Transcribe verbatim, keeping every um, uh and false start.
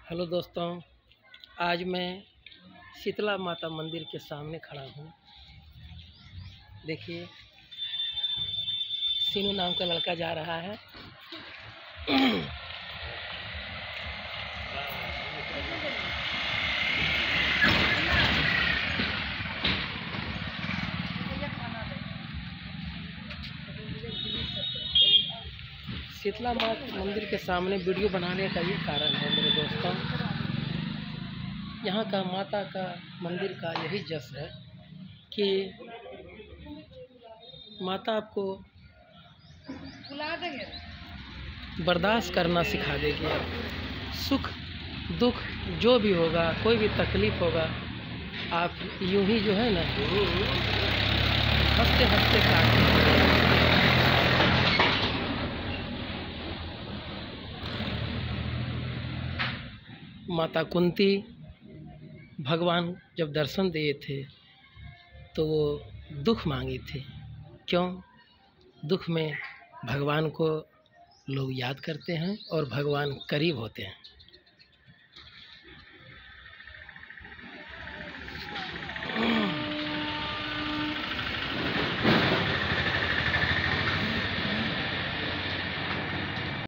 Hello दोस्तों, आज मैं शीतला माता मंदिर के सामने खड़ा हूँ। देखिए, सीनू नाम का लड़का जा रहा है। शीतला माता मंदिर के सामने वीडियो बनाने का ये कारण है मेरे दोस्तों। यहाँ का माता का मंदिर का यही जस है कि माता आपको बर्दाश्त करना सिखा देगी। सुख दुख जो भी होगा, कोई भी तकलीफ होगा, आप यूं ही जो है ना हंसते हंसते काट। माता कुंती भगवान जब दर्शन दिए थे तो वो दुख मांगी थी। क्यों? दुख में भगवान को लोग याद करते हैं और भगवान करीब होते हैं।